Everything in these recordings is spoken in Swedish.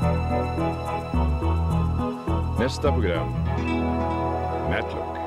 Nästa program. Matlock.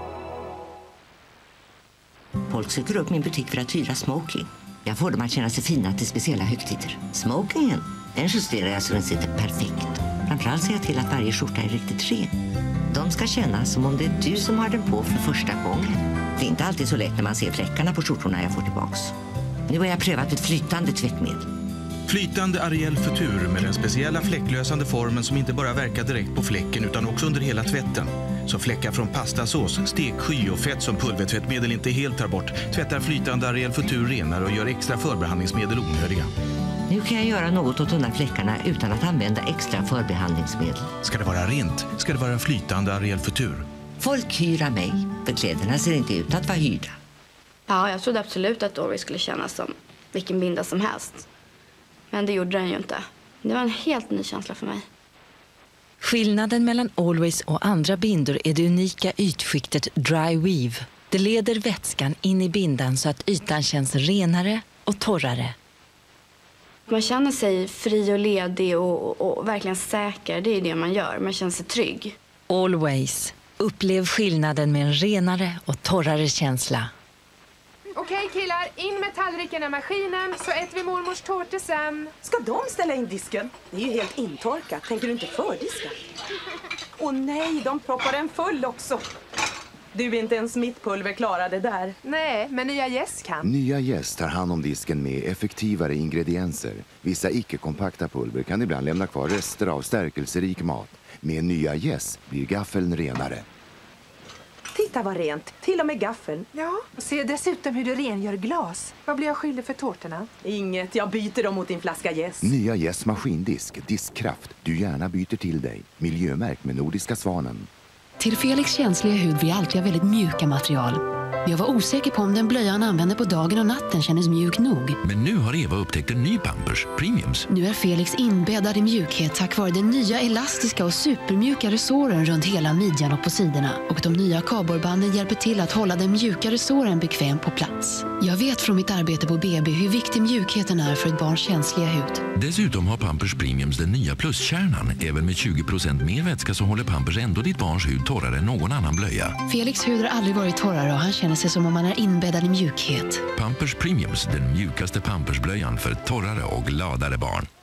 Folk söker upp min butik för att hyra smoking. Jag får dem att känna sig fina till speciella högtider. Smokingen, den justerar jag så den sitter perfekt. Framförallt ser jag till att varje skjorta är riktigt ren. De ska känna som om det är du som har den på för första gången. Det är inte alltid så lätt när man ser fläckarna på skjortorna jag får tillbaks. Nu har jag prövat ett flytande tvättmedel. Flytande Ariel Futur med den speciella fläcklösande formen som inte bara verkar direkt på fläcken utan också under hela tvätten. Så fläckar från pastasås, steksky och fett som pulvertvättmedel inte helt tar bort tvättar flytande Ariel Futur renare och gör extra förbehandlingsmedel onödiga. Nu kan jag göra något åt de här fläckarna utan att använda extra förbehandlingsmedel. Ska det vara rent, ska det vara flytande Ariel Futur. Folk hyr av mig, för kläderna ser inte ut att vara hyrda. Ja, jag trodde absolut att Always skulle kännas som vilken binda som helst. Men det gjorde den ju inte. Det var en helt ny känsla för mig. Skillnaden mellan Always och andra bindor är det unika ytskiktet Dry Weave. Det leder vätskan in i bindan så att ytan känns renare och torrare. Man känner sig fri och ledig och verkligen säker. Det är det man gör. Man känner sig trygg. Always. Upplev skillnaden med en renare och torrare känsla. Okej killar, in med tallriken i maskinen så äter vi mormors tårta sen. Ska de ställa in disken? Det är ju helt intorkat. Tänker du inte fördiska? Åh nej, de proppar den full också. Du är inte ens mitt pulver klara det där. Nej, men nya Yes kan. Nya Yes tar hand om disken med effektivare ingredienser. Vissa icke-kompakta pulver kan ibland lämna kvar rester av stärkelserik mat. Med nya Yes blir gaffeln renare. Titta vad rent, till och med gaffeln. Ja, och se dessutom hur du rengör glas. Vad blir jag skyldig för tårtorna? Inget, jag byter dem mot din flaska Yes. Nya Yes maskindisk, diskkraft. Du gärna byter till dig. Miljömärkt med Nordiska Svanen. Till Felix känsliga hud vill jag alltid ha väldigt mjuka material. Men jag var osäker på om den blöja han använde på dagen och natten kändes mjuk nog. Men nu har Eva upptäckt en ny Pampers, Premiums. Nu är Felix inbäddad i mjukhet tack vare den nya elastiska och supermjuka resåren runt hela midjan och på sidorna. Och de nya kardborrebanden hjälper till att hålla den mjuka resåren bekväm på plats. Jag vet från mitt arbete på BB hur viktig mjukheten är för ett barns känsliga hud. Dessutom har Pampers Premiums den nya pluskärnan. Även med 20% mer vätska så håller Pampers ändå ditt barns hud torrare än någon annan blöja. Felix hud har aldrig varit torrare och han känner sig som om man är inbäddad i mjukhet. Pampers Premiums, den mjukaste Pampersblöjan för torrare och gladare barn.